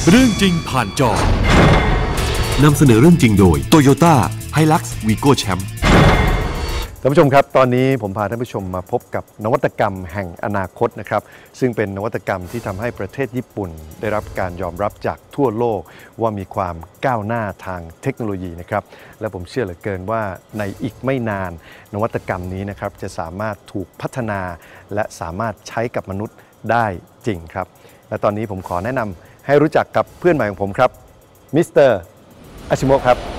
เรื่องจริงผ่านจอนำเสนอเรื่องจริงโดย Toyota Hilux Vigo Champ ท่านผู้ชมครับตอนนี้ผมพาท่านผู้ชมมาพบกับนวัตกรรมแห่งอนาคตนะครับซึ่งเป็นนวัตกรรมที่ทำให้ประเทศญี่ปุ่นได้รับการยอมรับจากทั่วโลกว่ามีความก้าวหน้าทางเทคโนโลยีนะครับและผมเชื่อเหลือเกินว่าในอีกไม่นานนวัตกรรมนี้นะครับจะสามารถถูกพัฒนาและสามารถใช้กับมนุษย์ได้จริงครับและตอนนี้ผมขอแนะนำให้รู้จักกับเพื่อนใหม่ของผมครับมิสเตอร์อาชิโมะครับ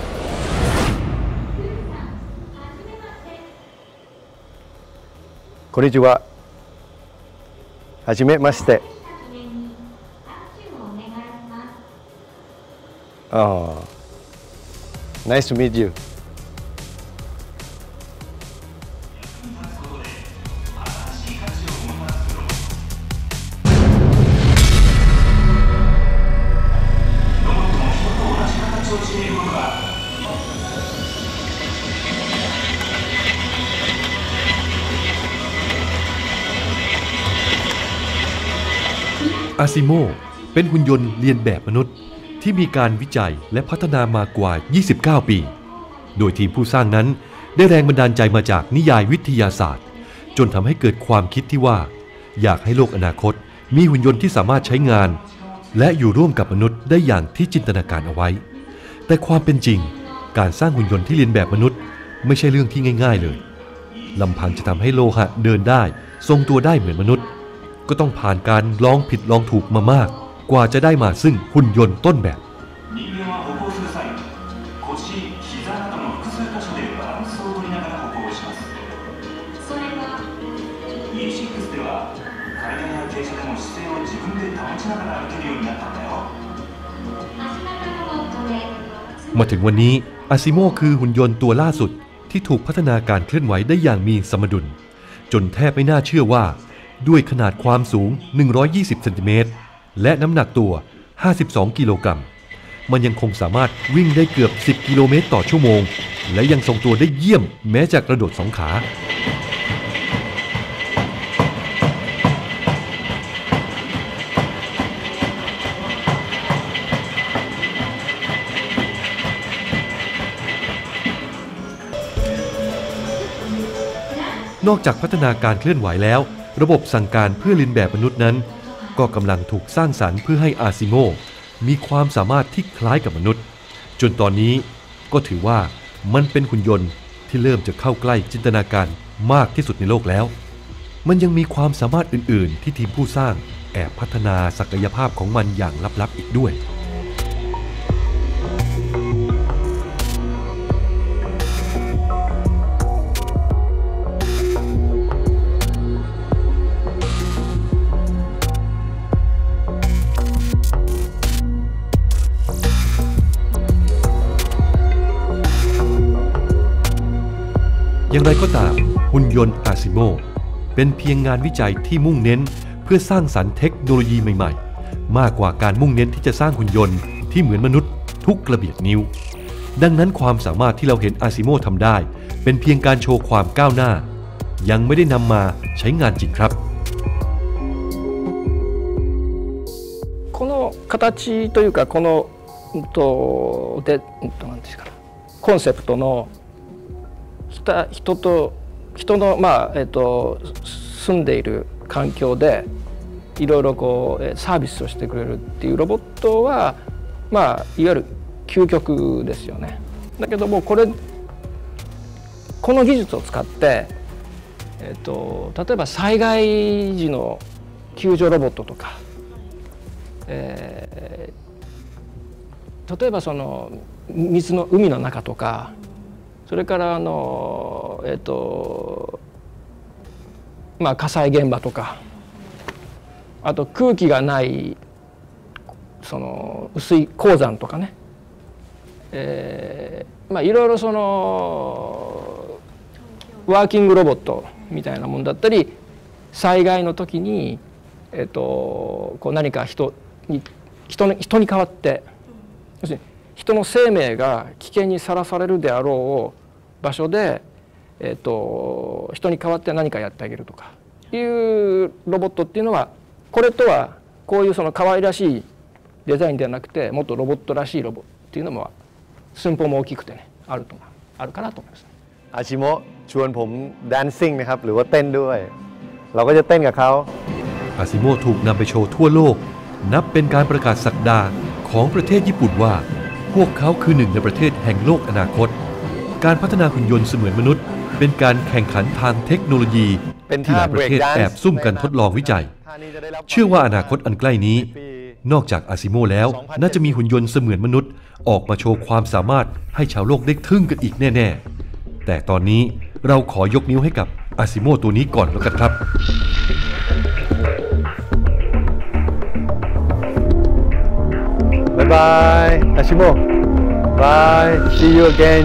こんにちは。はじめまして。Oh, nice to meet you. อาซิโมเป็นหุ่นยนต์เลียนแบบมนุษย์ที่มีการวิจัยและพัฒนามากว่า 29 ปี โดยทีมผู้สร้างนั้นได้แรงบันดาลใจมาจากนิยายวิทยาศาสตร์จนทำให้เกิดความคิดที่ว่าอยากให้โลกอนาคตมีหุ่นยนต์ที่สามารถใช้งานและอยู่ร่วมกับมนุษย์ได้อย่างที่จินตนาการเอาไว้แต่ความเป็นจริงการสร้างหุ่นยนต์ที่เลียนแบบมนุษย์ไม่ใช่เรื่องที่ง่ายๆเลยลำพังจะทำให้โลหะเดินได้ทรงตัวได้เหมือนมนุษย์ก็ต้องผ่านการลองผิดลองถูกมามากกว่าจะได้มาซึ่งหุ่นยนต์ต้นแบบมาถึงวันนี้อาซิโมคือหุ่นยนต์ตัวล่าสุดที่ถูกพัฒนาการเคลื่อนไหวได้อย่างมีสมดุลจนแทบไม่น่าเชื่อว่าด้วยขนาดความสูง120เซนติเมตรและน้ำหนักตัว52กิโลกรัมมันยังคงสามารถวิ่งได้เกือบ10กิโลเมตรต่อชั่วโมงและยังทรงตัวได้เยี่ยมแม้จะกระโดด2 ขานอกจากพัฒนาการเคลื่อนไหวแล้วระบบสั่งการเพื่อเลียนแบบมนุษย์นั้นก็กำลังถูกสร้างสรรค์เพื่อให้อาซิโมมีความสามารถที่คล้ายกับมนุษย์จนตอนนี้ก็ถือว่ามันเป็นหุ่นยนต์ที่เริ่มจะเข้าใกล้จินตนาการมากที่สุดในโลกแล้วมันยังมีความสามารถอื่นๆที่ทีมผู้สร้างแอบพัฒนาศักยภาพของมันอย่างลับๆอีกด้วยอย่างไรก็ตามหุ่นยนต์อาซิโมเป็นเพียงงานวิจัยที่มุ่งเน้นเพื่อสร้างสรรค์เทคโนโลยีใหม่ๆมากกว่าการมุ่งเน้นที่จะสร้างหุ่นยนต์ที่เหมือนมนุษย์ทุกกระเบียดนิ้วดังนั้นความสามารถที่เราเห็นอาซิโมทำได้เป็นเพียงการโชว์ความก้าวหน้ายังไม่ได้นำมาใช้งานจริงครับこの形というかこのなんですかコンセプトの人の、住んでいる環境でいろいろサービスをしてくれるっていうロボットは、いわゆる究極ですよね。だけどもこの技術を使って、例えば災害時の救助ロボットとか、例えばその海の中とか。それから火災現場とかあと空気がないその薄い鉱山とかね、いろいろそのワーキングロボットみたいなものだったり災害の時に、こう何か人に代わって要するに人の生命が危険にさらされるであろう場所で、人に代わって何かやってあげるとかいうロボットっていうのはこれとはこういうその可愛らしいデザインではなくてもっとロボットらしいロボっていうのも寸法も大きくてねあるかなと思います。 อาชิโมะชวนผมแดนซิ่งนะครับหรือว่าเต้นด้วยเราก็จะเต้นกับเขาอาซิโมะถูกนำไปโชว์ทั่วโลกนับเป็นการประกาศศักดาของประเทศญี่ปุ่นว่าพวกเขาคือหนึ่งในประเทศแห่งโลกอนาคตการพัฒนาหุ่นยนต์เสมือนมนุษย์เป็นการแข่งขันทางเทคโนโลยีที่หลายประเทศแอบซุ่มกันทดลองวิจัยเชื่อว่าอนาคตอันใกล้นี้นอกจากอาซิโมะแล้วน่าจะมีหุ่นยนต์เสมือนมนุษย์ออกมาโชว์ความสามารถให้ชาวโลกได้ทึ่งกันอีกแน่ๆแต่ตอนนี้เราขอยกนิ้วให้กับอาซิโมะตัวนี้ก่อนแล้วกันครับบ๊ายบายอาชิโมะบาย see you again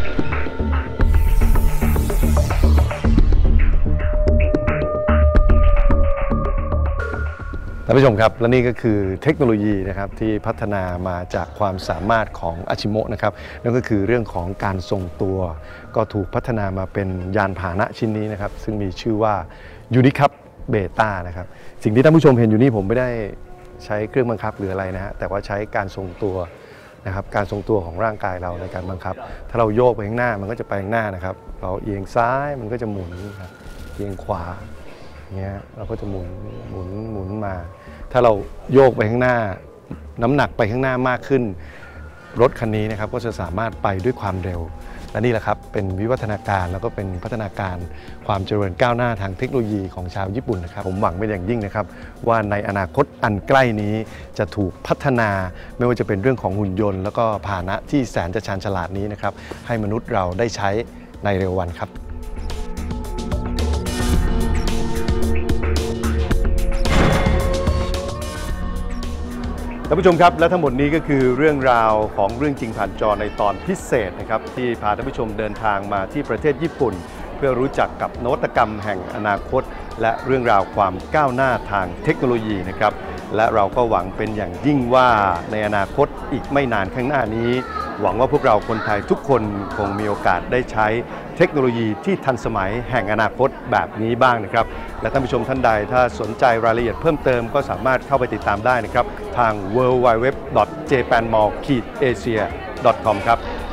ท่านผู้ชมครับและนี่ก็คือเทคโนโลยีนะครับที่พัฒนามาจากความสามารถของอาชิโมะนะครับนั่นก็คือเรื่องของการทรงตัวก็ถูกพัฒนามาเป็นยานพาหนะชิ้นนี้นะครับซึ่งมีชื่อว่ายูนิคัพเบต้านะครับสิ่งที่ท่านผู้ชมเห็นอยู่นี่ผมไม่ได้ใช้เครื่องบังคับหรืออะไรนะฮะแต่ว่าใช้การทรงตัวนะครับการทรงตัวของร่างกายเราในการบังคับถ้าเราโยกไปข้างหน้ามันก็จะไปข้างหน้านะครับเราเอียงซ้ายมันก็จะหมุนครับเอียงขวาเงี้ยเราก็จะหมุนมาถ้าเราโยกไปข้างหน้าน้ำหนักไปข้างหน้ามากขึ้นรถคันนี้นะครับก็จะสามารถไปด้วยความเร็วและนี่แหละครับเป็นวิวัฒนาการแล้วก็เป็นพัฒนาการความเจริญก้าวหน้าทางเทคโนโลยีของชาวญี่ปุ่นนะครับผมหวังเป็นอย่างยิ่งนะครับว่าในอนาคตอันใกล้นี้จะถูกพัฒนาไม่ว่าจะเป็นเรื่องของหุ่นยนต์แล้วก็พาหนะที่แสนจะชาญฉลาดนี้นะครับให้มนุษย์เราได้ใช้ในเร็ววันครับท่านผู้ชมครับและทั้งหมดนี้ก็คือเรื่องราวของเรื่องจริงผ่านจอในตอนพิเศษนะครับที่พาท่านผู้ชมเดินทางมาที่ประเทศญี่ปุ่นเพื่อรู้จักกับนวัตกรรมแห่งอนาคตและเรื่องราวความก้าวหน้าทางเทคโนโลยีนะครับและเราก็หวังเป็นอย่างยิ่งว่าในอนาคตอีกไม่นานข้างหน้านี้หวังว่าพวกเราคนไทยทุกคนคงมีโอกาสได้ใช้เทคโนโลยีที่ทันสมัยแห่งอนาคตแบบนี้บ้างนะครับและท่านผู้ชมท่านใดถ้าสนใจรายละเอียดเพิ่มเติมก็สามารถเข้าไปติดตามได้นะครับทาง www.japanmall-asia.com ครับ